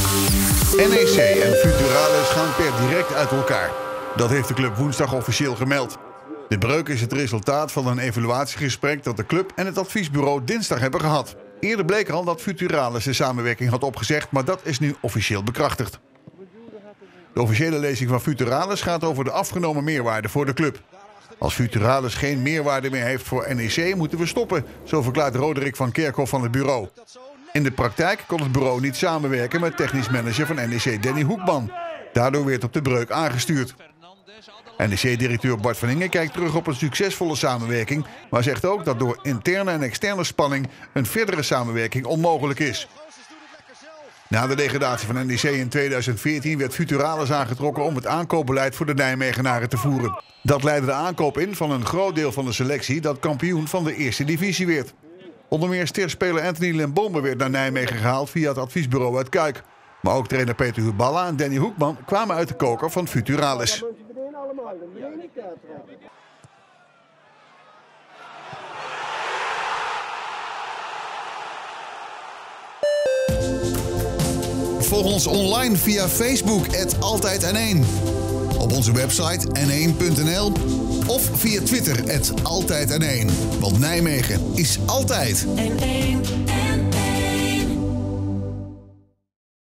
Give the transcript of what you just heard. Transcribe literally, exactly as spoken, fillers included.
N E C en Futuralis gaan per direct uit elkaar. Dat heeft de club woensdag officieel gemeld. De breuk is het resultaat van een evaluatiegesprek dat de club en het adviesbureau dinsdag hebben gehad. Eerder bleek al dat Futuralis de samenwerking had opgezegd, maar dat is nu officieel bekrachtigd. De officiële lezing van Futuralis gaat over de afgenomen meerwaarde voor de club. Als Futuralis geen meerwaarde meer heeft voor N E C, moeten we stoppen, zo verklaart Roderick van Kerkhoff van het bureau. In de praktijk kon het bureau niet samenwerken met technisch manager van N E C Danny Hoekman. Daardoor werd op de breuk aangestuurd. N E C-directeur Bart van Ingen kijkt terug op een succesvolle samenwerking, maar zegt ook dat door interne en externe spanning een verdere samenwerking onmogelijk is. Na de degradatie van N E C in tweeduizend veertien werd Futuralis aangetrokken om het aankoopbeleid voor de Nijmegenaren te voeren. Dat leidde de aankoop in van een groot deel van de selectie dat kampioen van de eerste divisie werd. Onder meer sterspeler Anthony Lembombe werd naar Nijmegen gehaald via het adviesbureau uit Kuik. Maar ook trainer Peter Huballa en Danny Hoekman kwamen uit de koker van Futuralis. Volg ons online via Facebook, at Altijd N één. Op onze website n één punt n l of via Twitter, at Altijd N één. Want Nijmegen is altijd N één N één.